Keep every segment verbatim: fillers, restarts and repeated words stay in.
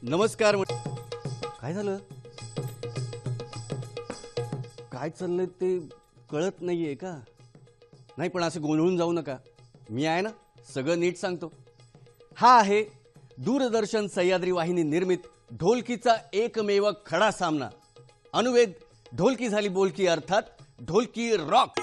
नमस्कार. काय झालं? काय चाललंय ते कळत नाहीये का? नाही पण असं गोंधळून जाऊ नका, मी आहे ना, सगळं नीट सांगतो. हा आहे दूरदर्शन सह्याद्री वाहिनी निर्मित ढोलकीचा एकमेव खडा सामना. अनुवेद ढोलकी झाली बोलकी, अर्थात ढोलकी रॉक.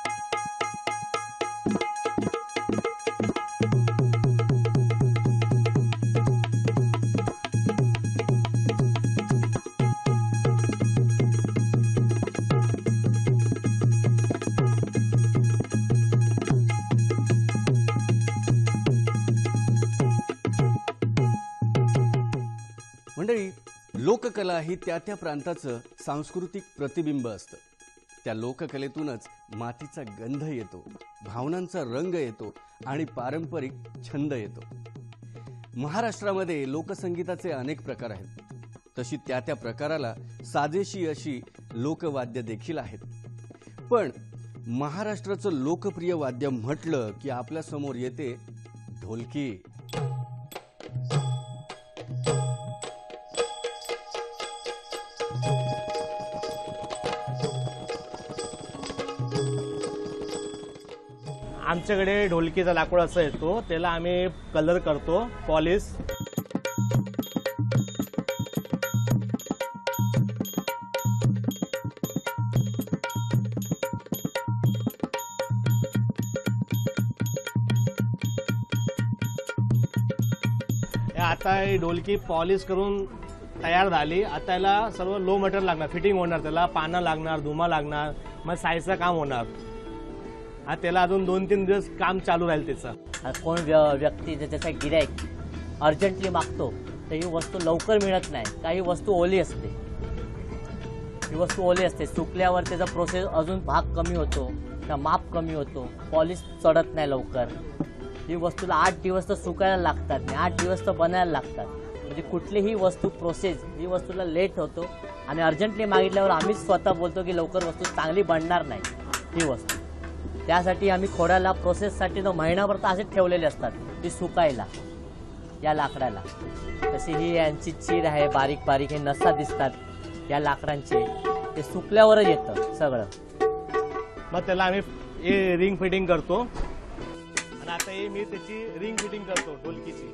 मंडळी, लोककला ही त्या त्या प्रांताचं सांस्कृतिक प्रतिबिंब असतं. त्या लोककलेतूनच मातीचा गंध येतो, भावनांचा रंग येतो आणि पारंपरिक छंद येतो. महाराष्ट्रामध्ये लोकसंगीताचे अनेक प्रकार आहेत. तशी त्या त्या प्रकाराला साजेशी अशी लोकवाद्य देखील आहेत. पण महाराष्ट्राचं लोकप्रिय वाद्य म्हटलं की आपल्या समोर येते ढोलकी. आमच्याकडे ढोलकीचा लाकूड असा येतो, त्याला आम्ही कलर करतो, पॉलिश. आता ही ढोलकी पॉलिश करून तयार झाली. आता याला सर्व लो मटेरियल लागणार, फिटिंग होणार, त्याला पानं लागणार, धुमा लागणार, मग साईजचं काम होणार. आता त्याला अजून दोन तीन दिवस काम चालू राहील त्याचं. कोण व्यक्ती त्याचा गिराईक अर्जंटली मागतो तर ही वस्तू लवकर मिळत नाही. काही वस्तू ओली असते, ही वस्तू ओली असते, सुकल्यावर त्याचा प्रोसेस अजून भाग कमी होतो, त्या माप कमी होतो, पॉलिश चढत नाही लवकर. ही वस्तूला आठ दिवस तर सुकायला लागतात, नाही आठ दिवस तर बनायला लागतात. म्हणजे कुठलीही वस्तू प्रोसेस ही वस्तूला लेट होतो आणि अर्जंटली मागितल्यावर आम्हीच स्वतः बोलतो की लवकर वस्तू चांगली बनणार नाही ही वस्तू. त्यासाठी आम्ही खोड्याला प्रोसेससाठी तो महिनाभर तर असेच ठेवलेले असतात ती सुकायला या लाकडाला. तशी ही यांची चीर आहे, बारीक बारीक हे नसा दिसतात या लाकडांचे, ते सुकल्यावरच येतं सगळं. मग त्याला आम्ही हे रिंग फिटिंग करतो. आणि आता हे मी त्याची रिंग फिटिंग करतो ढोलकीची.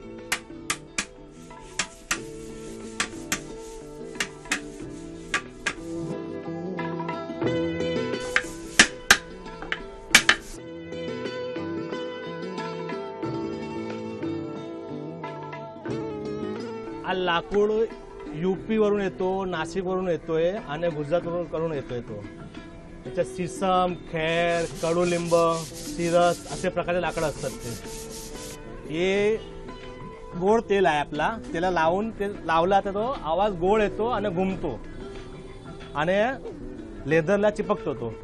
हा लाकूड यूपी वरून येतो, नाशिक वरून येतोय आणि गुजरात वरून करून येतोय. तो त्याच्यात सिसम, खेर, कडुलिंब, सिरस असे प्रकारचे लाकडं असतात. ते हे गोड तेल आहे आपला, त्याला लावून ते लावला तर तो आवाज गोड येतो आणि घुमतो आणि लेदरला चिपकतो तो.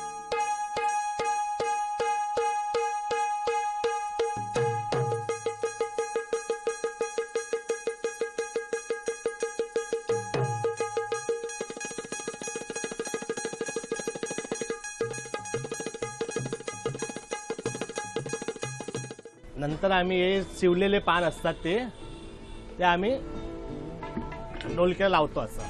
नंतर आम्ही हे शिवलेले पान असतात ते ते आम्ही ढोलकीला लावतो असं.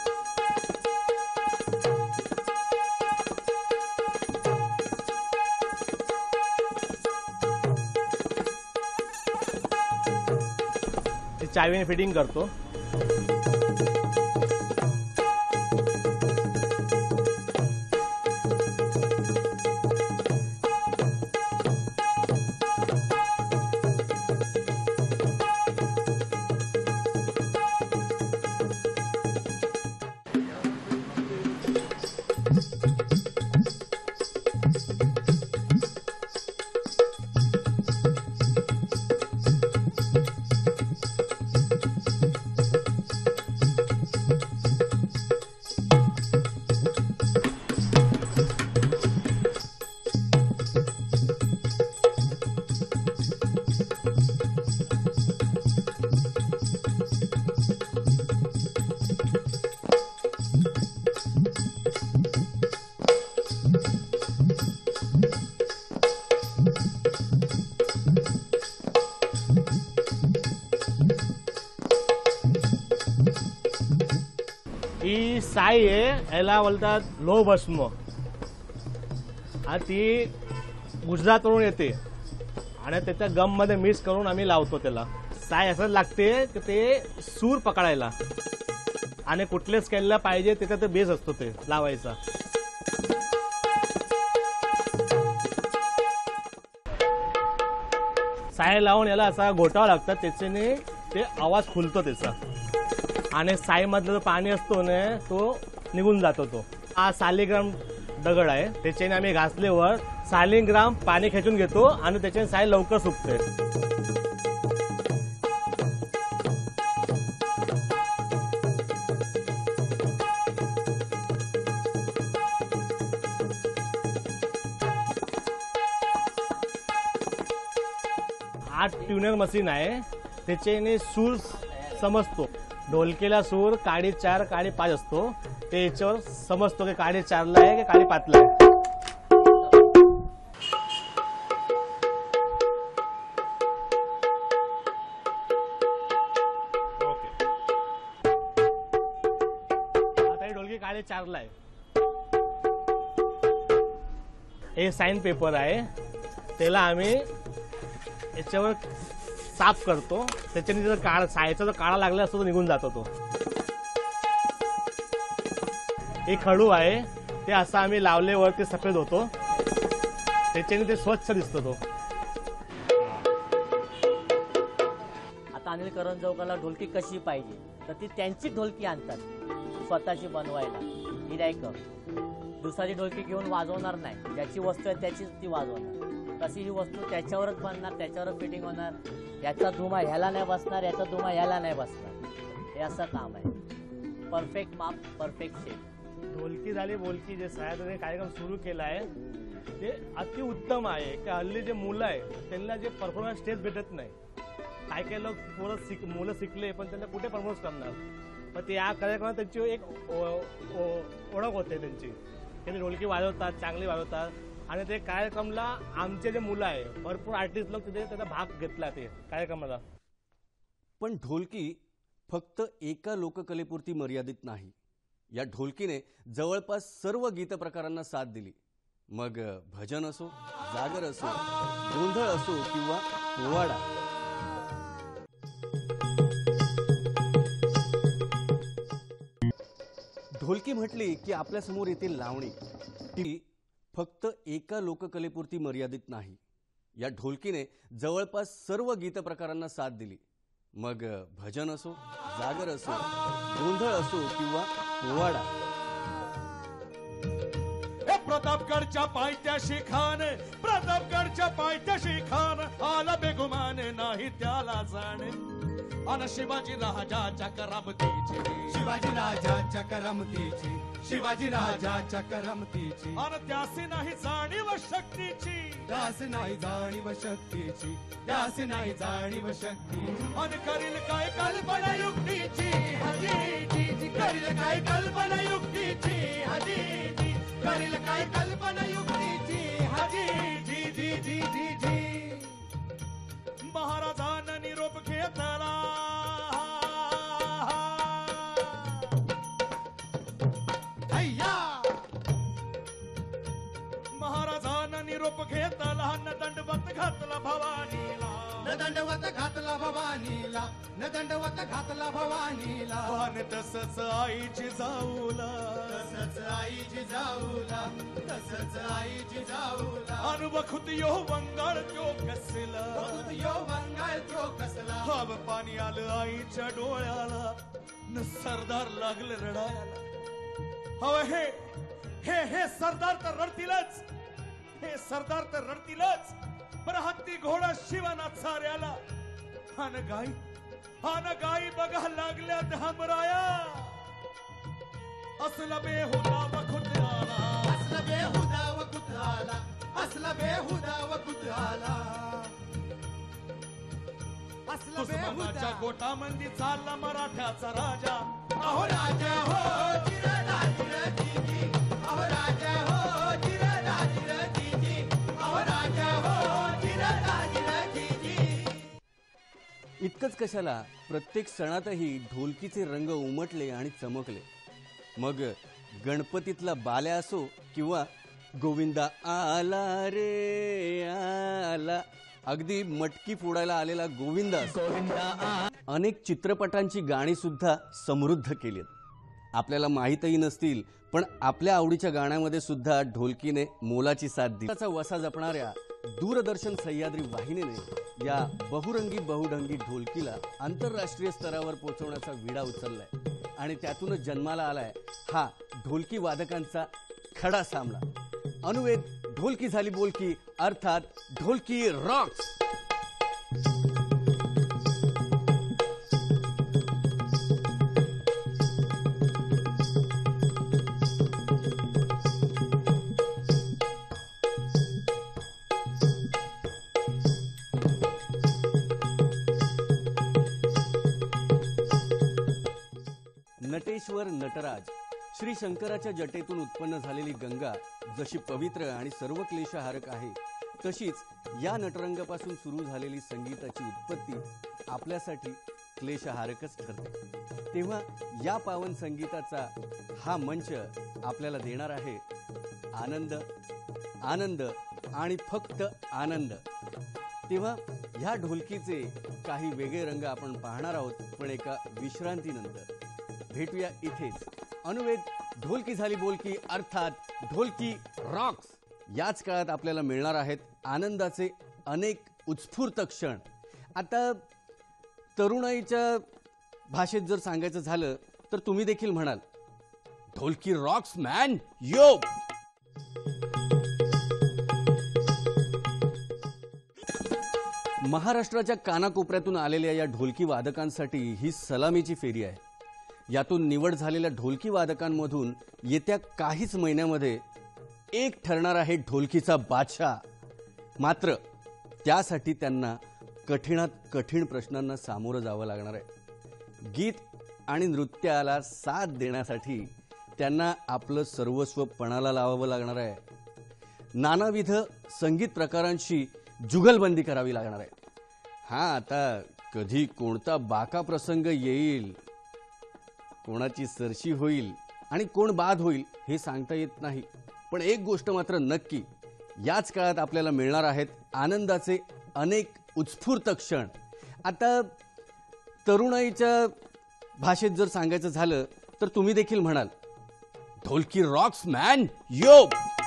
ते चावीने फिटिंग करतो. साई आहे याला बोलतात लोह भस्म आणि ती गुजरातवरून येते आणि त्याच्या गम मध्ये मिक्स करून आम्ही लावतो त्याला. साय असं लागते की ते सूर पकडायला आणि कुठल्या स्केलला पाहिजे त्याचा ते बेस असतो ते लावायचा. साय लावून याला असा घोटावं लागतं त्याच्याने ते आवाज खुलतो त्याचा आणि साईमधलं जो पाणी असतो ना तो निघून जातो. तो हा सालिग्राम दगड आहे त्याच्याने आम्ही घासल्यावर सालिग्राम पाणी खेचून घेतो आणि त्याच्याने साय लवकर सुकते. आठ ट्युनर मशीन आहे त्याच्याने सूर समजतो. ढोलकीला सूर काडी चार काडी पाच असतो ते याच्यावर समजतो की काडी चारला आहे की काडी पाचला आहे. आता ही ढोलकी काडी चारला आहे. हे साइन पेपर आहे त्याला आम्ही याच्यावर साफ करतो त्याच्याने जर काळा सायचा जर काळा लागला असतो तो निघून जातो. तो एक खडू आहे ते असं आम्ही लावल्यावर ते सफेद होतो त्याच्याने ते स्वच्छ दिसतो. तो आता अनिल करंजवकरला ढोलकी कशी पाहिजे तर ती त्यांची ढोलकी आणतात स्वतःची बनवायला. गिऱ्हाईक दुसरी ढोलकी घेऊन वाजवणार नाही, ज्याची वस्तू आहे त्याचीच ती वाजवणार. तशी ही वस्तू त्याच्यावरच बनणार, त्याच्यावरच फिटिंग होणार. याचा धुमा ह्याला नाही बसणार, याचा धुमा ह्याला नाही बसणार. हे असं काम आहे. परफेक्ट माप, परफेक्ट शेप. ढोलकी झाली बोलकी जे सह्याद्रीने कार्यक्रम सुरू केला आहे ते अति उत्तम आहे. की हल्ली जे मुलं आहे त्यांना जे परफॉर्मन्स स्टेज भेटत नाही. काय काय लोक थोडं शिक मुलं शिकले पण त्यांना कुठे परफॉर्मन्स करणार. पण ते या कार्यक्रमात त्यांची एक ओळख होते त्यांची. ते ढोलकी वाजवतात, चांगली वाजवतात आणि ते कार्यक्रमाला आमचे जे मुलं आहे भरपूर आर्टिस्ट लोक तिथे त्याचा भाग घेतला ते कार्यक्रमाला. पण ढोलकी फक्त एका लोककलेपुरती मर्यादित नाही. या ढोलकीने जवळपास सर्व गीत प्रकारांना साथ दिली. मग भजन असो, जागर असो, गोंधळ असो किंवा पोवाडा. ढोलकी म्हटली की आपल्या समोर येते लावणी. ती फक्त एका लोककलेपुरती मर्यादित नाही. या ढोलकीने जवळपास सर्व गीत प्रकारांना साथ दिली. मग भजन असो, जागर असो, गोंधळ असो किंवा पोवाडा. प्रतापगडच्या पायथ्याशी खान, प्रतापगडच्या पायथ्याशी खान, आला बेगुमान नाही त्याला जाणे. अन शिवाजी राजाच्या करमतीची, शिवाजी राजाच्या करमतीची, शिवाजी राजाच्या करमतीची. अन त्यासी नाही जाणीव शक्तीची, त्यास नाही जाणीव शक्तीची, त्यास नाही जाणीव शक्तीची. अन करील काय कल्पना युक्तीची, हजीजी करील काय कल्पना युक्तीची, हजीजी करील काय कल्पना युक्तीची, हजीजी जी जी जी जी. महाराजांना निरोप घेतला, महाराजांना निरोप घेतला, न दंडवत घातला भवानीला, न दंडवत घातला भवानीला, न दंडवत घातला भवानीला. आणि तसंच आईची जाऊला, तसंच आई जिजाऊला, तसंच आई जिजाऊला. अनुभखुत यो वंगाळ त्यो कसला, यो वंगाळ त्यो कसला. हव पाणी आलं आईच्या डोळ्याला, न सरदार लागले रडायला. हव हे हे हे सरदार तर रडतीलच, हे सरदार तर रडतीलच. पण हत्ती घोडा शिवाना चाऱ्याला. हान गाई, हान गाई बघा लागल्या धामराया. असला बेहुदा व खुदाला, असला बेहुदा व कुत्राला, असला बेहुदा व कुत्राला. असला उस्मानाच्या बेहुदा गोटामंदी चालला मराठ्याचा राजा. अहो राजा हो चिरला चिरजीजी, अहो राजा हो चिरला चिरजीजी, अहो राजा हो चिरला चिरजीजी. इतकंच कशाला, प्रत्येक सणातही ढोलकीचे रंग उमटले आणि चमकले. मग गणपतीतला बाल्या असो किंवा गोविंदा आला रे आला, अगदी मटकी फोडायला आलेला गोविंदा असो. अनेक चित्रपटांची गाणी सुद्धा समृद्ध केली आहेत. आपल्याला माहीतही नसतील पण आपल्या आवडीच्या गाण्यामध्ये सुद्धा ढोलकीने मोलाची साथ दिली. त्याचा वसा जपणाऱ्या दूरदर्शन सह्याद्री वाहिनीने या बहुरंगी बहुढंगी ढोलकीला आंतरराष्ट्रीय स्तरावर पोहोचवण्याचा विडा उचललाय आणि त्यातूनच जन्माला आलाय हा ढोलकी वादकांचा खडा सामना. अनुवेद ढोलकी झाली बोलकी, अर्थात ढोलकी रॉक्स. नटेश्वर नटराज, श्री शंकराच्या जटेतून उत्पन्न झालेली गंगा जशी पवित्र आणि सर्व क्लेशहारक आहे, तशीच या नटरंगापासून सुरू झालेली संगीताची उत्पत्ती आपल्यासाठी क्लेशहारकच ठरते. तेव्हा या पावन संगीताचा हा मंच आपल्याला देणार आहे आनंद, आनंद आणि फक्त आनंद. तेव्हा ह्या ढोलकीचे काही वेगळे रंग आपण पाहणार आहोत, पण एका विश्रांतीनंतर. भेटूया इथेच. अनुवेद ढोलकी झाली बोलकी, अर्थात ढोलकी रॉक्स. याच काळात आपल्याला मिळणार आहेत आनंदाचे अनेक उत्स्फूर्त क्षण. आता तरुणाईच्या भाषेत जर सांगायचं झालं तर तुम्ही देखील म्हणाल, ढोलकी रॉक्स मॅन, यो. महाराष्ट्राच्या कानाकोपऱ्यातून आलेल्या या ढोलकी वादकांसाठी ही सलामीची फेरी आहे. यातून निवड झालेल्या ढोलकी वादकांमधून येत्या काहीच महिन्यामध्ये एक ठरणार आहे ढोलकीचा बादशाह. मात्र त्यासाठी त्यांना कठीणात कठीण प्रश्नांना सामोरं जावं लागणार आहे. गीत आणि नृत्याला साथ देण्यासाठी त्यांना आपलं सर्वस्व पणाला लावावं लागणार आहे. नानाविध संगीत प्रकारांशी जुगलबंदी करावी लागणार आहे. हां, आता कधी कोणता बाका प्रसंग येईल, कोणाची सरशी होईल आणि कोण बाद होईल हे सांगता येत नाही. पण एक गोष्ट मात्र नक्की, याच काळात आपल्याला मिळणार आहेत आनंदाचे अनेक उत्स्फूर्त क्षण. आता तरुणाईच्या भाषेत जर सांगायचं झालं तर तुम्ही देखील म्हणाल, ढोलकी रॉक्स मॅन, यो.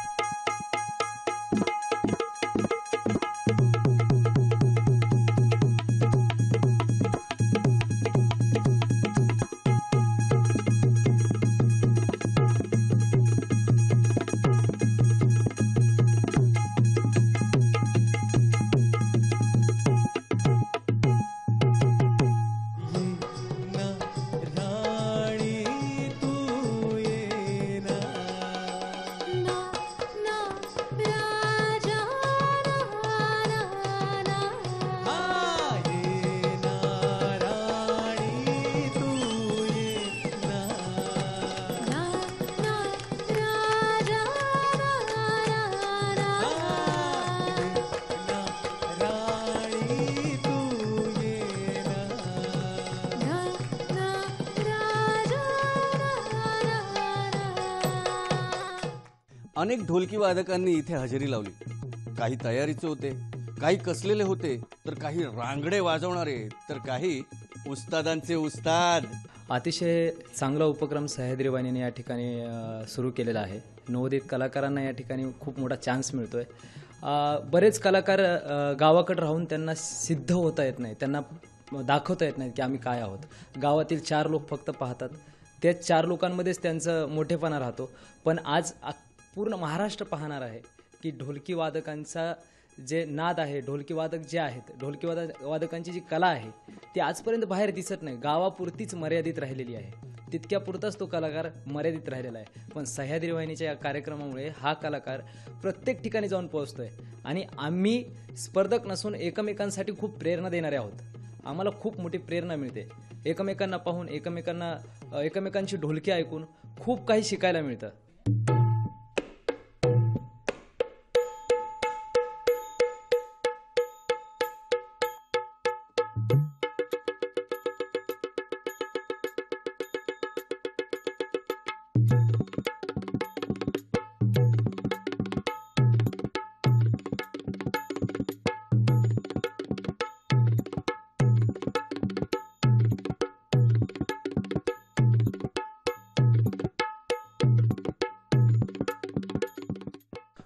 अनेक ढोलकी वादकांनी इथे हजेरी लावली. काही तयारीचे होते, काही कसलेले होते, तर काही रांगडे वाजवणारे, तर काही उस्तादांचे उस्ताद. अतिशय चांगला उपक्रम सह्याद्री वाहिनीने या ठिकाणी सुरू केलेला आहे. नवोदित कलाकारांना या ठिकाणी खूप मोठा चान्स मिळतो आहे. बरेच कलाकार अ, गावाकडे राहून त्यांना सिद्ध होता येत नाही, त्यांना दाखवता येत नाही की आम्ही काय आहोत. गावातील चार लोक फक्त पाहतात, त्या चार लोकांमध्येच त्यांचं मोठेपणा राहतो. पण आज पूर्ण महाराष्ट्र पाहणार आहे की ढोलकी वादकांचा जे नाद आहे, ढोलकी वादक जे आहेत, ढोलकी वादक वादकांची जी कला आहे ती आजपर्यंत बाहेर दिसत नाही, गावापुरतीच मर्यादित राहिलेली आहे. तितक्यापुरताच तो कलाकार मर्यादित राहिलेला आहे. पण सह्याद्री वाहिनीच्या या कार्यक्रमामुळे हा कलाकार प्रत्येक ठिकाणी जाऊन पोहोचतोय आणि आम्ही स्पर्धक नसून एकमेकांसाठी खूप प्रेरणा देणारे आहोत. आम्हाला खूप मोठी प्रेरणा मिळते. एकमेकांना पाहून, एकमेकांना एकमेकांची ढोलकी ऐकून खूप काही शिकायला मिळतं.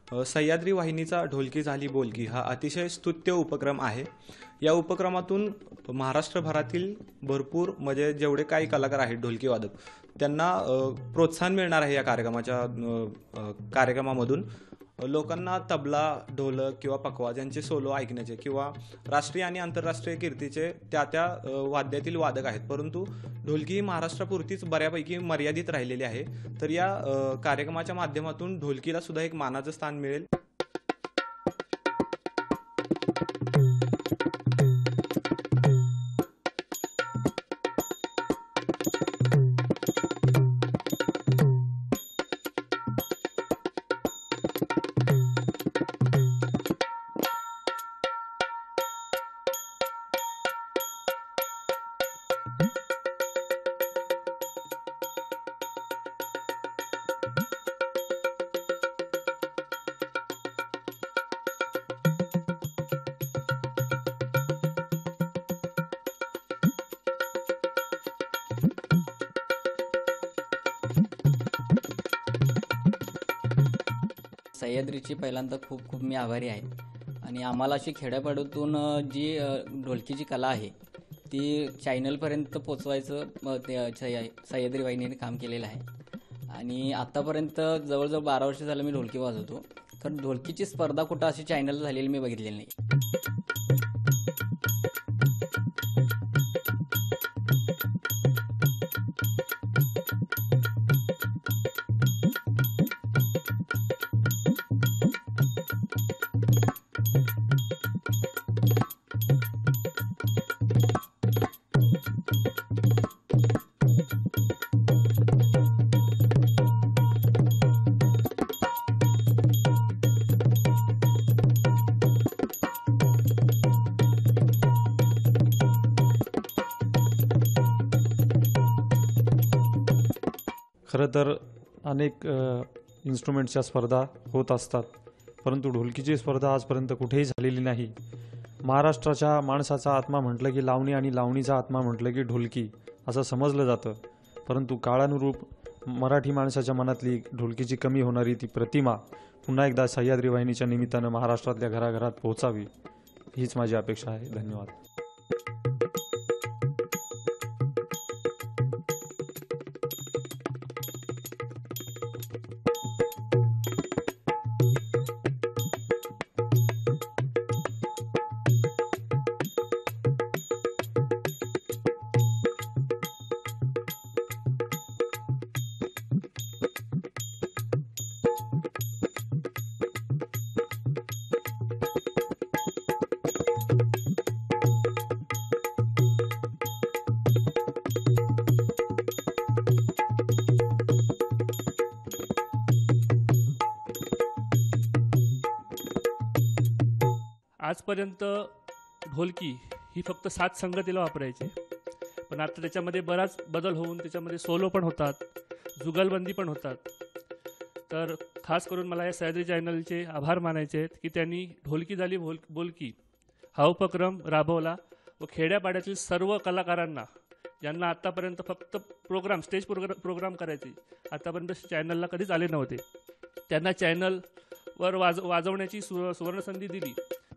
अ, सह्याद्री वाहिनीचा ढोलकी झाली बोलकी हा अतिशय स्तुत्य उपक्रम आहे. या उपक्रमातून महाराष्ट्रभरातील भरपूर म्हणजे जेवढे काही कलाकार आहेत ढोलकी वादक त्यांना अ, प्रोत्साहन मिळणार आहे. या कार्यक्रमाच्या अ, अ, कार्यक्रमामधून लोकांना तबला, ढोलक किंवा पखवाज यांचे सोलो ऐकण्याचे किंवा राष्ट्रीय आणि आंतरराष्ट्रीय कीर्तीचे त्या त्या अ, वाद्यातील वादक आहेत, परंतु ढोलकी ही महाराष्ट्रापुरतीच बऱ्यापैकी मर्यादित राहिलेली आहे. तर या अ, कार्यक्रमाच्या माध्यमातून ढोलकीला सुद्धा एक मानाचं स्थान मिळेल. सह्याद्रीची पहिल्यांदा खूप खूप मी आभारी आहे. आणि आम्हाला अशी खेड्यापाड्यातून अ, जी अ, ढोलकीची कला आहे ती चॅनलपर्यंत पोचवायचं अ, ते अ, सह्या- सह्याद्री वाहिनीने काम केलेलं आहे. आणि आत्तापर्यंत जवळजवळ बारा वर्ष झालं मी ढोलकी वाजवतो. कारण ढोलकीची स्पर्धा कुठं अशी चॅनल झालेली मी बघितलेली नाही. खरं तर अनेक इन्स्ट्रुमेंटच्या स्पर्धा होत असतात, परंतु ढोलकीची स्पर्धा आजपर्यंत कुठेही झालेली नाही. महाराष्ट्राच्या माणसाचा आत्मा म्हटलं की लावणी आणि लावणीचा आत्मा म्हटलं की ढोलकी असं समजलं जातं. परंतु काळानुरूप मराठी माणसाच्या मनातली ढोलकीची कमी होणारी ती प्रतिमा पुन्हा एकदा सह्याद्री वाहिनीच्या निमित्तानं महाराष्ट्रातल्या घराघरात पोहोचावी हीच माझी अपेक्षा आहे. धन्यवाद. आजपर्यंत ढोलकी ही फक्त सात संगतीला वापरायची, पण आता त्याच्यामध्ये बराच बदल होऊन त्याच्यामध्ये सोलो पण होतात, जुगलबंदी पण होतात. तर खास करून मला या सह्याद्री चॅनलचे आभार मानायचे आहेत की त्यांनी ढोलकी झाली बोल बोलकी हा उपक्रम राबवला व खेड्यापाड्यातील सर्व कलाकारांना ज्यांना आत्तापर्यंत फक्त प्रोग्राम स्टेज प्रोग्राम प्रोग्राम करायचे आतापर्यंत चॅनलला कधीच आले नव्हते, त्यांना चॅनलवर वाज वाजवण्याची सु सुवर्णसंधी दिली.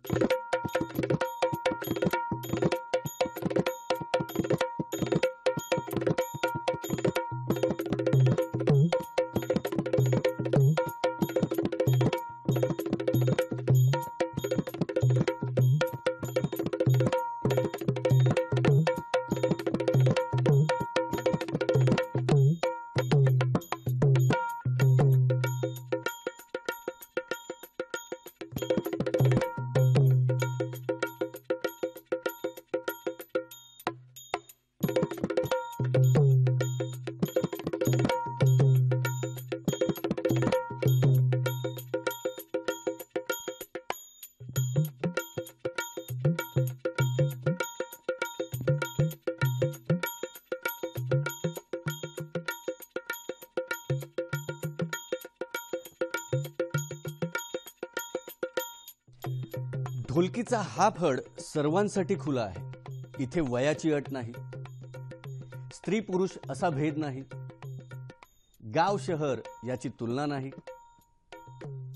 ढोलकीचा हा फड सर्वांसाठी खुला आहे. इथे वयाची अट नाही, स्त्री पुरुष असा भेद नाही, गाव शहर याची तुलना नाही.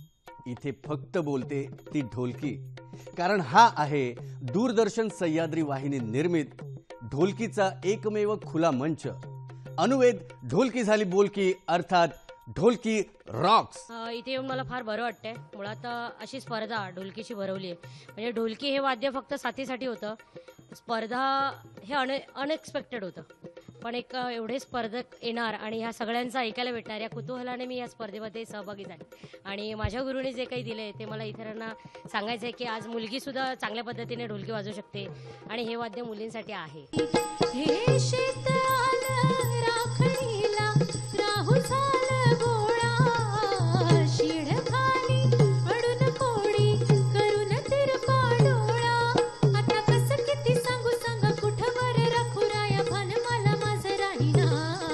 इथे फक्त बोलते ती ढोलकी. कारण हा आहे दूरदर्शन सह्याद्री वाहिनी निर्मित ढोलकीचा एकमेव खुला मंच. अनुवेद ढोलकी झाली बोलकी, अर्थात ढोलकी रॉक्स. अ, इथे येऊन मला फार बरं वाटतंय. मुळात अ, अशी स्पर्धा ढोलकीची भरवली आहे. म्हणजे ढोलकी हे वाद्य फक्त साथीसाठी होतं. स्पर्धा हे अन अनएक्सपेक्टेड होतं. पण एक अ, एवढे स्पर्धक येणार आणि ह्या सगळ्यांचं ऐकायला भेटणार या कुतूहलाने मी या स्पर्धेमध्ये सहभागी झाले. आणि माझ्या गुरुने जे काही दिले ते मला इतरांना सांगायचं आहे की आज मुलगीसुद्धा चांगल्या पद्धतीने ढोलकी वाजवू शकते आणि हे वाद्य मुलींसाठी आहे. हे शेत आलं राखणीला, राहू झालं गोळा, शिड खाली अडून कोडी करून तिरपा डोळा. आता कसं किती सांगू सांगा, कुठवर राखू राया भान मला माझं राहीना.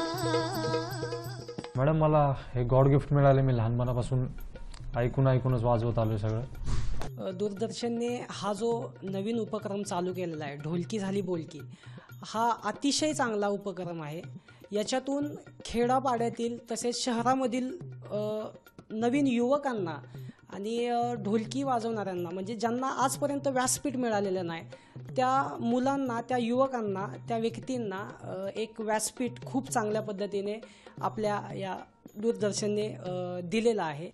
मॅडम, मला हे गॉड गिफ्ट मिळाले. मी लहानपणापासून ऐकून ऐकूनच वाजवत आलो सगळं. दूरदर्शनने हा जो नवीन उपक्रम चालू केलेला आहे, ढोलकी झाली बोलकी, हा अतिशय चांगला उपक्रम आहे. याच्यातून खेडापाड्यातील तसेच शहरामधील अ, नवीन युवकांना आणि अ, ढोलकी वाजवणाऱ्यांना, म्हणजे ज्यांना आजपर्यंत व्यासपीठ मिळालेलं नाही, त्या मुलांना, त्या युवकांना, त्या व्यक्तींना अ, एक व्यासपीठ खूप चांगल्या पद्धतीने आपल्या या दूरदर्शनने अ, दिलेलं आहे.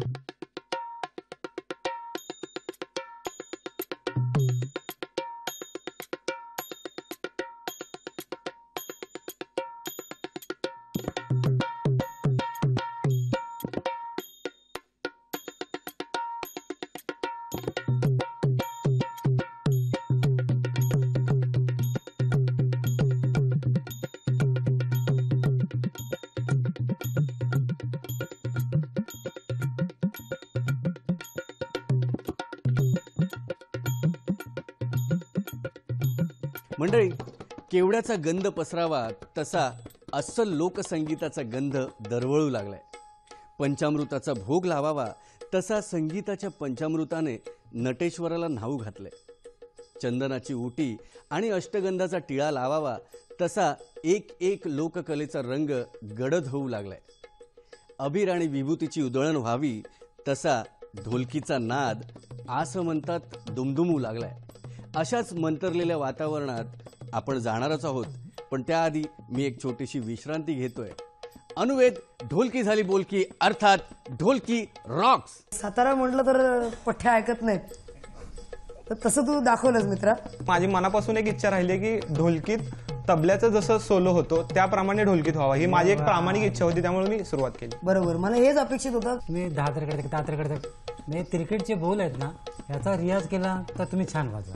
मंडळी, केवड्याचा गंध पसरावा तसा अस्सल लोकसंगीताचा गंध दरवळू लागलाय. पंचामृताचा भोग लावावा तसा संगीताच्या पंचामृताने नटेश्वराला न्हाऊ घातलंय. चंदनाची उटी आणि अष्टगंधाचा टिळा लावावा तसा एक एक लोककलेचा रंग गडद होऊ लागलाय. अबीर आणि विभूतीची उधळण व्हावी तसा ढोलकीचा नाद आस म्हणतात दुमदुमू लागलाय. अशाच मंतरलेल्या वातावरणात आपण जाणारच आहोत, पण त्याआधी मी एक छोटीशी विश्रांती घेतोय. अनुवेद ढोलकी झाली बोलकी, अर्थात ढोलकी रॉक्स. सातारा म्हटलं तर पठ्ठ्या ऐकत नाहीत, तर तसं तू दाखवलंस मित्रा. माझी मनापासून एक इच्छा राहिली की ढोलकीत तबल्याचं जसं सोलो होतो त्याप्रमाणे ढोलकीत व्हावा, ही माझी एक प्रामाणिक इच्छा होती, त्यामुळे मी सुरुवात केली. बरोबर, मला हेच अपेक्षित होतं. तुम्ही दहा तारखेकडे दहा तारखेकडे नाही क्रिकेटचे बोल आहेत ना, याचा रियाज केला तर तुम्ही छान वाजवा.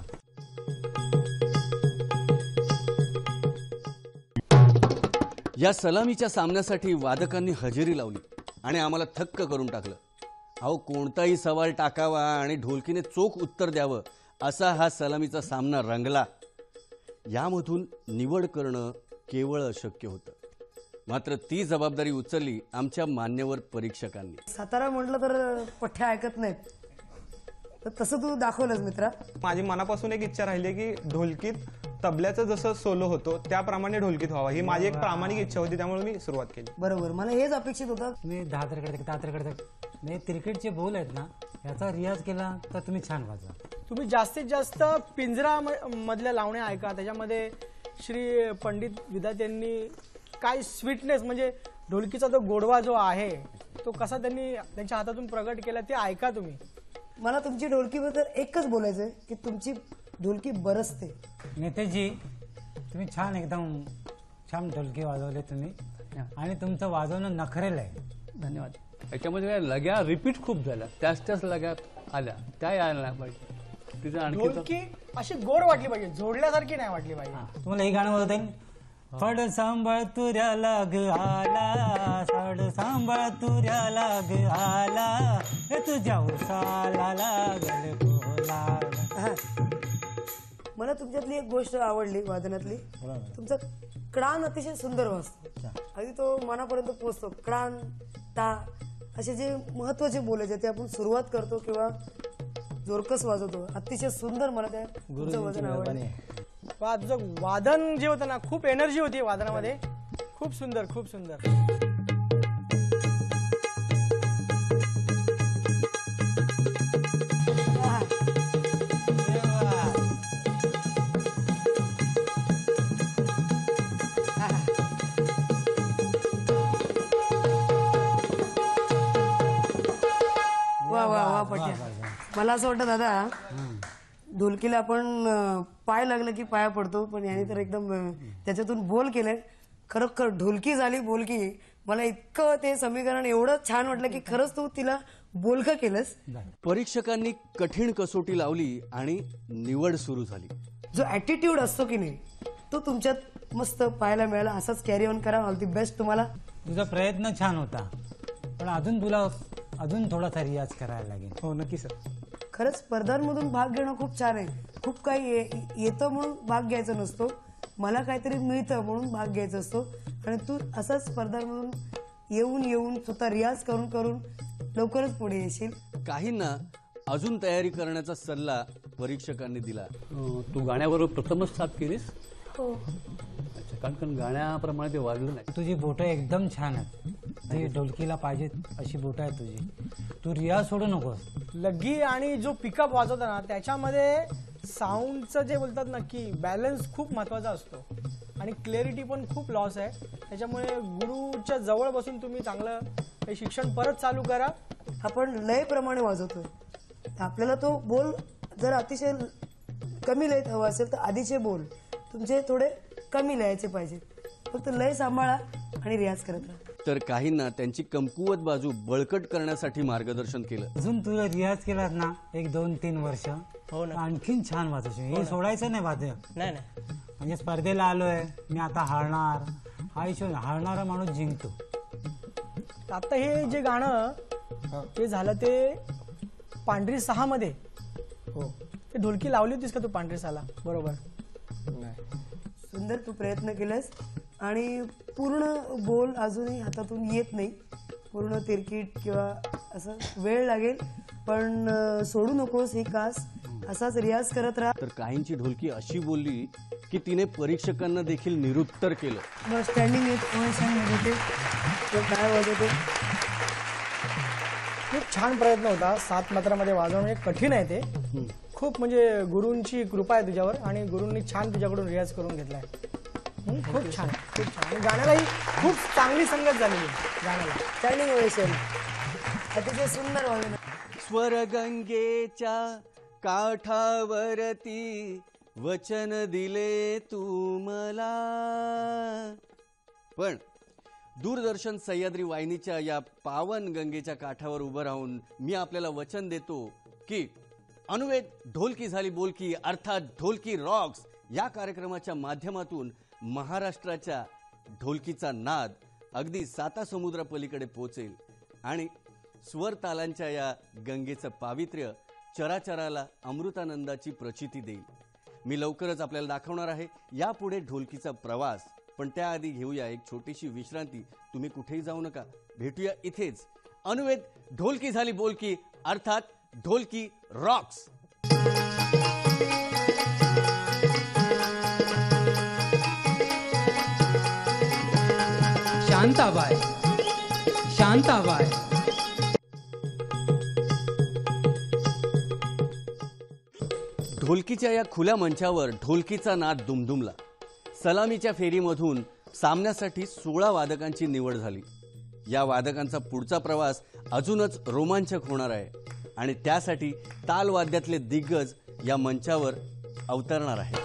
या सलामीच्या सामन्यासाठी वादकांनी हजेरी लावली आणि आम्हाला थक्क करून टाकलं. अहो, कोणताही सवाल टाकावा आणि ढोलकीने चोख उत्तर द्यावं असा हा सलामीचा सामना रंगला. यामधून निवड करणं केवळ अशक्य होतं. मात्र ती जबाबदारी उचलली आमच्या मान्यवर परीक्षकांनी. सातारा म्हटलं तर पठ्ठ्या ऐकत नाहीत, तर तसं तू दाखवलंस मित्रा. माझी मनापासून एक इच्छा राहिली की ढोलकीत तबल्याचं जसं सोलो होतो त्याप्रमाणे ढोलकीत व्हावा, ही माझी एक प्रामाणिक इच्छा होती, त्यामुळे मी सुरुवात केली. बरोबर, मला हेच अपेक्षित होतं. तुम्ही दहा तारखेकडे दहा तारखेकडे नाही क्रिकेटचे बोल आहेत ना, याचा रियाज केला तर तुम्ही छान वाजवा. तुम्ही जास्तीत जास्त पिंजरा मधल्या लावण्या ऐका. त्याच्यामध्ये श्री पंडित विधात यांनी काय स्वीटनेस, म्हणजे ढोलकीचा जो गोडवा जो आहे तो कसा त्यांनी त्यांच्या हातातून प्रगट केला ते ऐका तुम्ही. मला तुमची ढोलकीबद्दल एकच बोलायचंय की तुमची ढोलकी बरसते. नेतेजी, तुम्ही छान एकदम छान ढोलकी वाजवले तुम्ही, आणि तुमचं वाजवणं नखरेल आहे. धन्यवाद. याच्यामध्ये काय लग्या रिपीट खूप झाल्या, त्याच त्याच लग्या आल्या, त्या यायला नाही पाहिजे. तिथे आणखी ढोलकी अशी गोड वाटली पाहिजे, जोडल्यासारखी नाही वाटली पाहिजे. तुम्हाला हे गाणं वाजवता येईल? फड सांभाळ तुऱ्या लाग आला, फड सांभाळ तुऱ्या लाग आला, हे तुझ्या उसाला लागल बोला. मला तुमच्यातली एक गोष्ट आवडली वादनातली, तुमचा क्रान अतिशय सुंदर वाजतो. अगदी तो मनापर्यंत पोहोचतो. क्रान, ता असे जे महत्वाचे बोलायचे ते आपण सुरुवात करतो किंवा जोरकस वाजवतो. अतिशय सुंदर, मला त्या तुमचं वजन आवडलं. वा, तुझं वादन जे होतं ना, खूप एनर्जी होती वादनामध्ये. खूप सुंदर, खूप सुंदर. वा वा वा पट्या. मला असं वाटतं दादा ढोलकीला आपण अं, पाय लागलं की पाया पडतो, पण याने तर एकदम अं, त्याच्यातून बोल केलंय. खरोखर ढोलकी झाली बोलकी. मला इतकं ते समीकरण एवढं छान वाटलं की खरंच तू तिला बोलकं केलंस. परीक्षकांनी कठीण कसोटी लावली आणि निवड सुरू झाली. जो ऍटिट्यूड असतो की नाही तो तुमच्यात मस्त पाहायला मिळाला. असाच कॅरी ऑन करा. ऑल दी बेस्ट तुम्हाला. तुझा प्रयत्न छान होता, पण अजून तुला अजून थोडासा रियाज करायला लागेल. हो नक्की सर. खरंच स्पर्धांमधून भाग घेणं खूप छान आहे. खूप काही ये- येतं म्हणून भाग घ्यायचा नसतो, मला काहीतरी मिळतं म्हणून भाग घ्यायचा असतो. आणि तू असाच स्पर्धांमधून येऊन येऊन स्वतः रियाज करून करून लवकरच पुढे येशील. काहींना अजून तयारी करण्याचा सल्ला परीक्षकांनी दिला. अं, तू गाण्याबरोबर प्रथमच साथ केलीस? हो. अच्छा, कारण कारण गाण्याप्रमाणे ते वागलं नाही. तुझी बोटं एकदम छान आहेत. जी ढोलकीला पाहिजेत अशी बोटं आहेत तुझी. तू रियाज सोडू नकोस. लग्गी आणि जो पिकअप वाजवता ना त्याच्यामध्ये साऊंडचं जे बोलतात ना की बॅलन्स खूप महत्त्वाचा असतो आणि क्लॅरिटी पण खूप लॉस आहे. त्याच्यामुळे गुरुच्या जवळ बसून तुम्ही चांगलं हे शिक्षण परत चालू करा. आपण लयप्रमाणे वाजवतोय, आपल्याला तो बोल जर अतिशय कमी लयत हवा असेल तर आधीचे बोल तुमचे थोडे कमी लयाचे पाहिजेत. फक्त लय सांभाळा आणि रियाज करत राहा. तर काहींना त्यांची कमकुवत बाजू बळकट करण्यासाठी मार्गदर्शन केलं. अजून तुला रियाज केलात ना एक दोन तीन वर्ष हो ना. आणखीन छान वाजवशील. हो हे ना. सोडायचं नाही वाद्य. नाही नाही म्हणजे स्पर्धेला आलोय मी आता हारणार हा हिशोब हारणारा माणूस जिंकतो. आता हे जे गाणं ते झालं ते पांढरी सहा मध्ये. हो ते ढोलकी लावली होतीस का तू पांढरी सहाला? बरोबर. सुंदर तू प्रयत्न केलास आणि पूर्ण बोल अजूनही हातातून येत नाही. पूर्ण तिरकीट किंवा असं वेळ लागेल, पण अं, सोडू नकोस ही कास. असाच रियाज करत राहा. तर काहींची ढोलकी अशी बोलली की तिने परीक्षकांना देखील निरुत्तर केलं. मग स्टँडिंग येत वाजवते काय वाजवते. खूप छान प्रयत्न होता. सात मात्रामध्ये वाजवणं म्हणजे कठीण आहे ते. खूप म्हणजे गुरूंची कृपा आहे तुझ्यावर आणि गुरूंनी छान तुझ्याकडून रियाज करून घेतलाय. हं, खूप छान खूप छान. आणि गाण्यालाही खूप चांगली संगत झालेली आहे गाण्याला. स्टँडिंग ओवेशन अतिशय सुंदर वाजवणं. स्वरगंगेच्या काठावरती वचन दिले तू मला. पण दूरदर्शन सह्याद्री वाहिनीच्या या पावन गंगेच्या काठावर उभं राहून मी आपल्याला वचन देतो की अनुवेद ढोलकी झाली बोलकी अर्थात ढोलकी रॉक्स या कार्यक्रमाच्या माध्यमातून महाराष्ट्राच्या ढोलकीचा नाद अगदी साता समुद्रापलीकडे पोचेल आणि स्वर तालांच्या या गंगेचं पावित्र्य चराचराला अमृतानंदाची प्रचिती देईल. मी लवकरच आपल्याला दाखवणार आहे यापुढे ढोलकीचा प्रवास. पण त्याआधी घेऊया एक छोटीशी विश्रांती. तुम्ही कुठेही जाऊ नका, भेटूया इथेच. अनुवेद ढोलकी झाली बोलकी अर्थात ढोलकी रॉक्स. शांताबाई शांताबाई ढोलकीच्या या खुल्या मंचावर ढोलकीचा नाद दुमदुमला. सलामीच्या फेरीमधून सामन्यासाठी सोळा वादकांची निवड झाली. या वादकांचा पुढचा प्रवास अजूनच रोमांचक होणार आहे आणि त्यासाठी तालवाद्यातले दिग्गज या मंचावर अवतरणार आहे.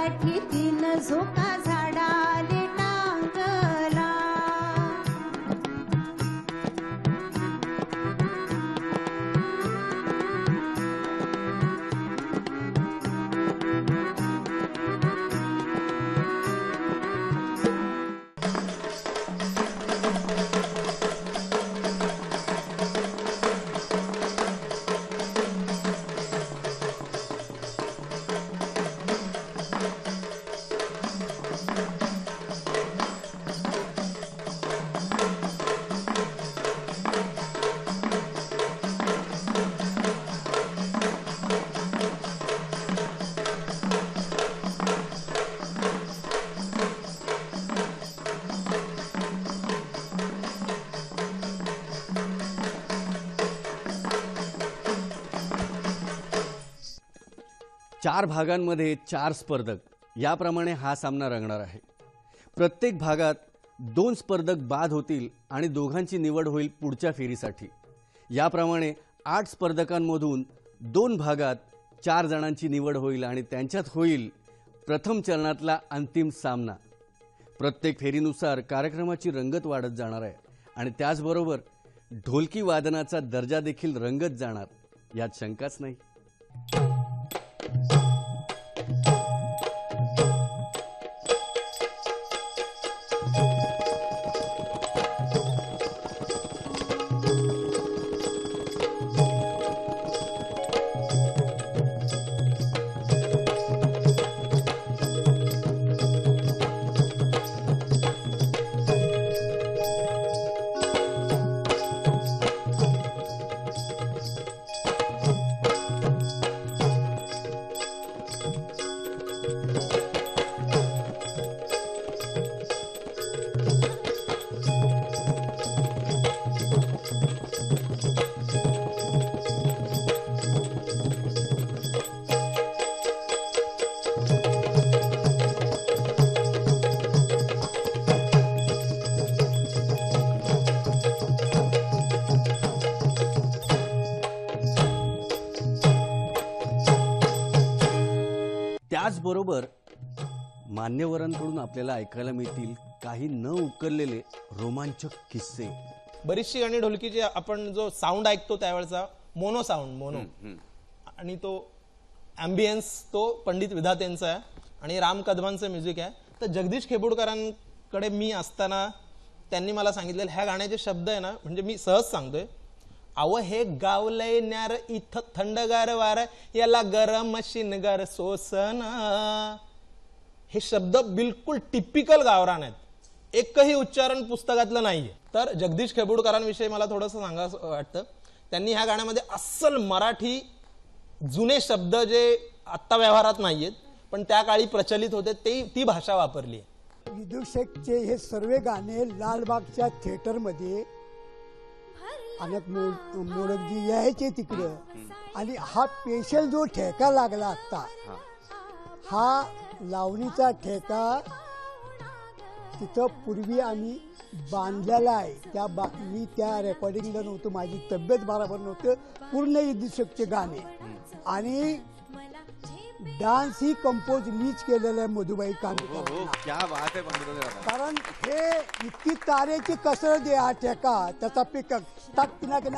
गाठीतीन झोका झाडाले टांगला. चार भागांमध्ये चार स्पर्धक याप्रमाणे हा सामना रंगणार आहे. प्रत्येक भागात दोन स्पर्धक बाद होतील आणि दोघांची निवड होईल पुढच्या फेरीसाठी. याप्रमाणे आठ स्पर्धकांमधून दोन भागात चार जणांची निवड होईल आणि त्यांच्यात होईल प्रथम चरणातला अंतिम सामना. प्रत्येक फेरीनुसार कार्यक्रमाची रंगत वाढत जाणार आहे आणि त्याचबरोबर ढोलकी वादनाचा दर्जा देखील रंगत जाणार यात शंकाच नाही. त्याचबरोबर मान्यवरांकडून आपल्याला ऐकायला मिळतील काही न उकरलेले रोमांचक किस्से. बरीचशी गाणी ढोलकीची आपण जो साऊंड ऐकतो त्यावेळेचा मोनो साऊंड मोनो आणि तो ॲम्बियन्स तो पंडित विधातेंचा आहे आणि राम कदमांचं म्युझिक आहे. तर जगदीश खेबुडकरांकडे मी असताना त्यांनी मला सांगितलेलं ह्या गाण्याचे शब्द आहे ना, म्हणजे मी सहज सांगतोय, अव हे गावलंय न्यार इथं थंडगार वार याला गरम मशीनगार सोसन. हे शब्द बिलकुल टिपिकल गावरान आहेत, एकही उच्चारण पुस्तकातलं नाहीये. तर जगदीश खेबुडकरांविषयी मला थोडंसं सांगावं वाटतं. त्यांनी ह्या गाण्यामध्ये अस्सल मराठी जुने शब्द जे आत्ता व्यवहारात नाहीयेत पण त्या काळी प्रचलित होते ते ती भाषा वापरली आहे. विदूषकचे हे सर्व गाणे लालबागच्या थिएटरमध्ये अनेक मोडकजी यायचे तिकडं आणि हा स्पेशल जो ठेका लागला आता हा लावणीचा ठेका तिथं पूर्वी आम्ही बांधलेला आहे. त्या बा मी त्या रेकॉर्डिंगला नव्हतं, माझी तब्येत बरोबर नव्हतं. पूर्ण विदूषकचे गाणे आणि डान्स ही कंपोज मीच केलेला आहे मधुबाई कांबळे. कारण हे इतकी तारेची कसरत आहे हा ठेका, त्याचा पिकअप टाक किना किना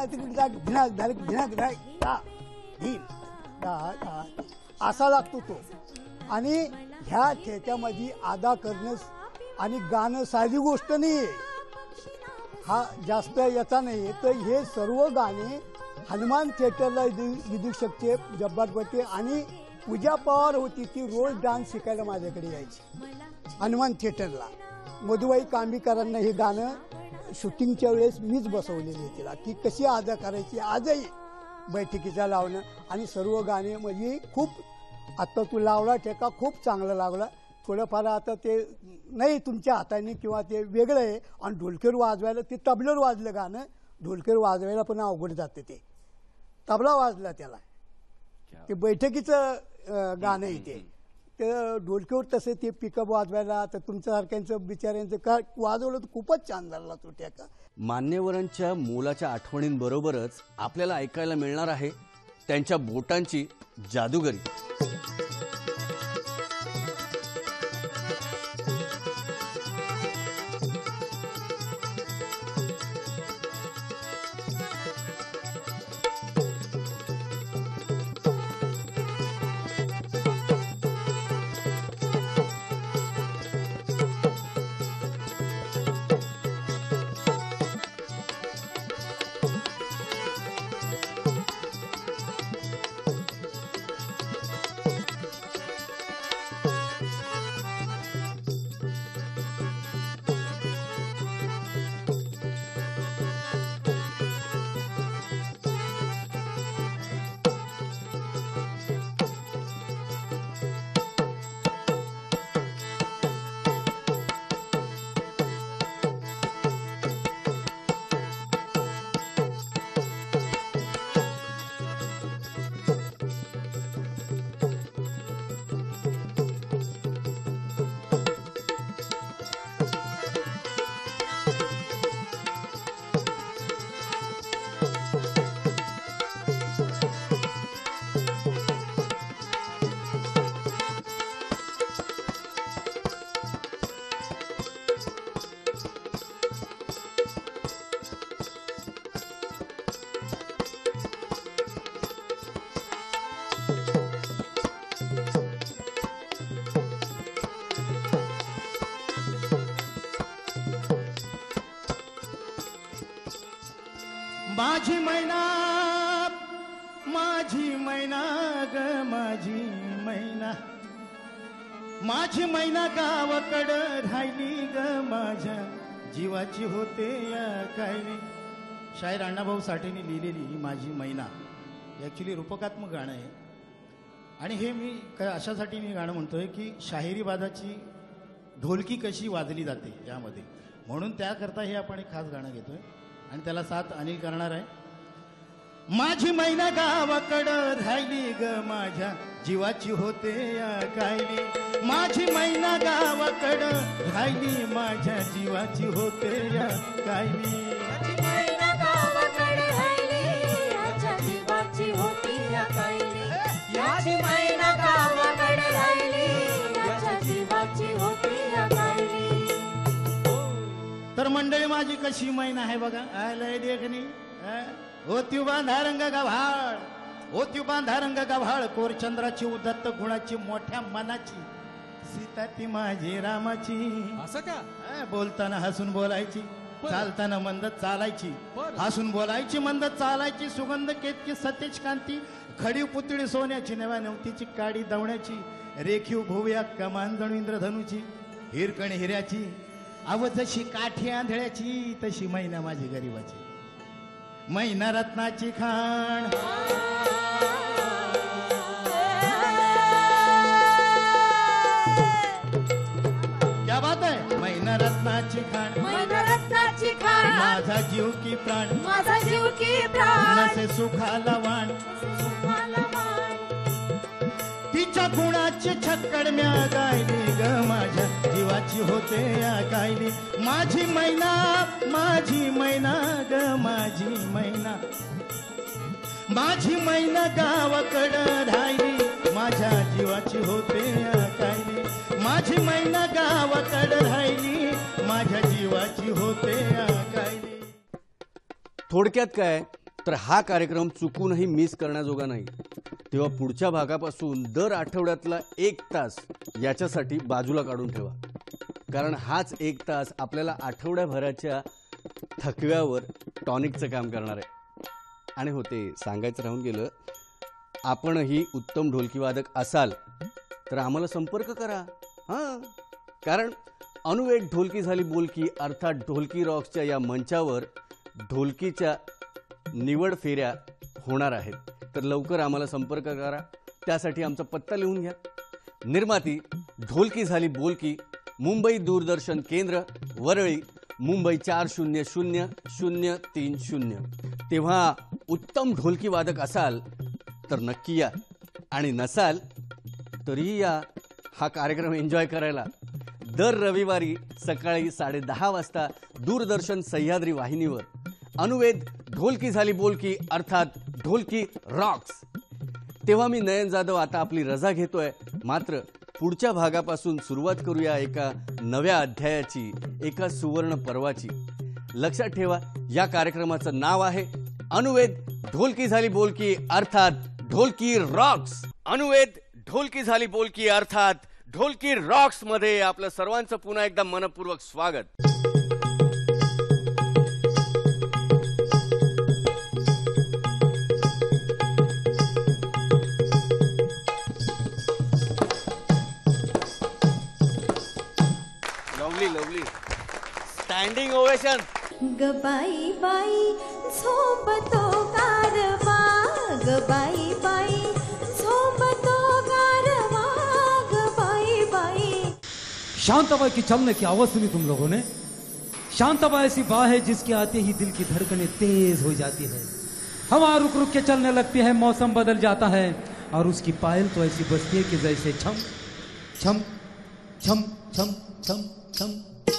असा लागतो तो. आणि ह्या ठेक्यामध्ये अदा करणं आणि गाणं साधी गोष्ट नाही, हा जास्त याचा नाही. तर हे सर्व गाणे हनुमान थिएटरला विदूषकचे जब्बार पट्टे आणि पूजा पवार होती ती रोज डान्स शिकायला माझ्याकडे यायची हनुमान थिएटरला. मधुबाई कांबीकरांना हे गाणं शूटिंगच्या वेळेस मीच बसवलेली आहे तिला की कशी अदा करायची. आजही बैठकीचा लावणं आणि सर्व गाणे म्हणजे खूप. आता तू लावला ठेका खूप चांगला लागला. थोडंफार आता ते नाही तुमच्या हाताने किंवा ते वेगळं आहे. आणि ढोलकीवर वाजवायला ते तबल्यावर वाजलं गाणं, ढोलकीवर वाजवायला पण अवघड जाते. ते तबला वाजला त्याला, ते बैठकीचं गाणं आहे ते. तर ढोलकीवर तसं ते पिकअप वाजवायला तर तुमच्यासारख्यांचं बिचाऱ्यांचं का वाजवलं तर खूपच छान झाला तो ठेका. मान्यवरांच्या मोलाच्या आठवणींबरोबरच आपल्याला ऐकायला मिळणार आहे त्यांच्या बोटांची जादूगरी. माझी मैना माझी मैना ग माझी मैना माझी मैना गावाकडं राहिली ग माझ्या जीवाची होते या कायने. शाहीर अण्णाभाऊ साठेने लिहिलेली माझी मैना ॲक्च्युली रूपकात्मक गाणं आहे. आणि हे मी काय अशासाठी मी गाणं म्हणतोय की शाहिरीवादाची ढोलकी कशी वाजली जाते यामध्ये, म्हणून त्याकरता हे आपण एक खास गाणं घेतोय आणि त्याला साथ अनिल करणार आहे. माझी मैना गावाकडं राहिली ग माझ्या जीवाची होते या कायली. माझी मैना गावाकडं राहिली माझ्या जीवाची होते या कायली. मैना गावाकडे राहिली माझ्या जीवाची होती या कायली. माझी मैना गावाकडे राहिली माझ्या जीवाची होती या कायली. तर मंडळी माझी कशी मैना आहे बघा. आलय देखणी ओ त्यो बांधा रंग गव्हाळ ओ त्यो बांधा रंग गव्हाळ कोरचंद्राची उदत्त गुणाची मोठ्या मनाची सीता ती माझी रामाची. असं का? बोलताना हसून बोलायची, चालताना मंद चालायची, हसून बोलायची मंद चालायची. सुगंध केतकी सतेज कांती खडी पुतळी सोन्याची नव्या नवतीची काडी दवण्याची रेखीव भुव्या कमान जणू इंद्रधनुची हिरकण हिऱ्याची. अव जशी काठी आंधळ्याची तशी मैना माझी गरीबाची. मैना रत्नाची खाण क्या बात आहे. मैना रत्नाची खाण मैना रत्नाची खाण माझा जीव की प्राण माझा जीव की प्राण नसे सुखाला वाण सुखाला वाण. तिच्या गुणाची छक्कड म्या गायली ग माझ्या जीवाची होते या गायली. माझी मैना माझी मैना ग माझी मैना माझी मैना गावाकडं राहिली माझ्या जीवाची होते या गायली. माझी मैना गावाकडं राहिली माझ्या जीवाची होते या गायली. थोडक्यात काय तर हा कार्यक्रम चुकूनही मिस करण्याजोगा नाही. तेव्हा पुढच्या भागापासून दर आठवड्यातला एक तास याच्यासाठी बाजूला काढून ठेवा, कारण हाच एक तास आपल्याला आठवड्याभराच्या थकव्यावर टॉनिकचं काम करणार आहे. आणि होते सांगायचं राहून गेलं, आपणही उत्तम ढोलकीवादक असाल तर आम्हाला संपर्क करा. हां, कारण अनुवेद ढोलकी झाली बोलकी अर्थात ढोलकी रॉक्सच्या या मंचावर ढोलकीच्या निवड फेऱ्या होणार आहेत. तर लवकर आम्हाला संपर्क करा. त्यासाठी आमचा पत्ता लिहून घ्या. निर्माती ढोलकी झाली बोलकी, मुंबई दूरदर्शन केंद्र, वरळी, मुंबई चार शून्य शून्य शून्य तीन शून्य. तेव्हा उत्तम ढोलकी वादक असाल तर नक्की या, आणि नसाल तरीही या हा कार्यक्रम एन्जॉय करायला. दर रविवारी सकाळी साडे दहा वाजता दूरदर्शन सह्याद्री वाहिनीवर अनुवेद ढोलकी झाली बोलकी अर्थात ढोलकी रॉक्स. तेव्हा मी नयन जाधव आता आपली रजा घेतोय. मात्र पुढच्या भागापासून सुरुवात करूया एका नव्या अध्यायाची, एका सुवर्ण पर्वाची. लक्षात ठेवा, या कार्यक्रमाचं नाव आहे अनुवेद ढोलकी झाली बोलकी अर्थात ढोलकी रॉक्स. अनुवेद ढोलकी झाली बोलकी अर्थात ढोलकी रॉक्स मध्ये आपलं सर्वांचं पुन्हा एकदा मनपूर्वक स्वागत. Lovely lovely standing ovation. ग बाई बाई झोपतो गारवा, ग बाई बाई झोपतो गारवा, ग बाई बाई. शांताबाई की चलने की आवाज सुनी तुम लोगों ने? शांताबाई ऐसी बा है जिसके आते ही दिल की धड़कनें तेज हो जाती है, हवा रुक रुक के चलने लगती है, मौसम बदल जाता है और उसकी पायल तो ऐसी बजती है कि जैसे छम छम छम छम छम छम.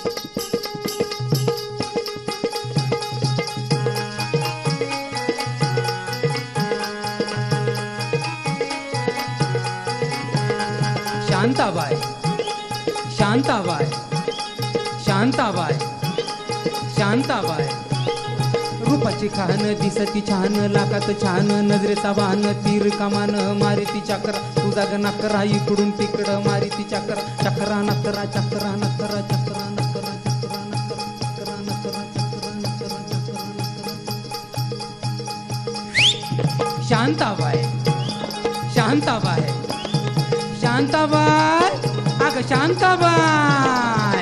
शांताबाई शांताबाई शांताबाई शांताबाई. रूपाची खान दिसती छान, लाकात छान, नजरेचा वाहन, तीर कमान मारिती चक्रा, तुझा ग नकरा इकडून तिकडं मारिती चक्रा, चक्रा नकरा चक्रा नकरा चक्रा नकरा चक्रा नकरा चक्रा नकरा चक्रा नकरा चक्रा नकरा. शांताबाई शांताबाई शांताबाई अग शांताबाई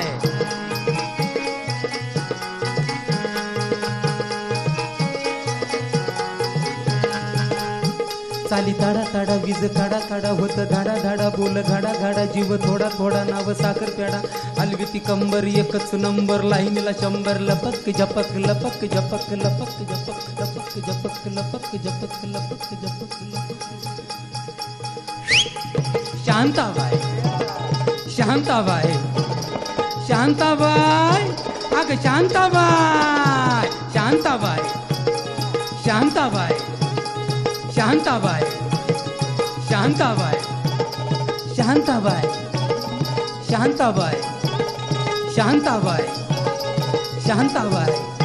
चाली ताडा ताडा वीज काडा काडा होत धाडा धाडा बोल घाडा घाडा जीव थोडा थोडा नाव साखर प्याडा अलविती कंबर एकच नंबर लाईनीला शंभर लपक झपक लपक झपक लपक झपक लपक झपक लपक झपक लपक झपक लपक शांताबाई शांताबाई शांताबाई अग शांताबाई शांताबाई शांताबाई शांताबाई शांताबाई शांताबाई शांताबाई शांताबाई शांताबाई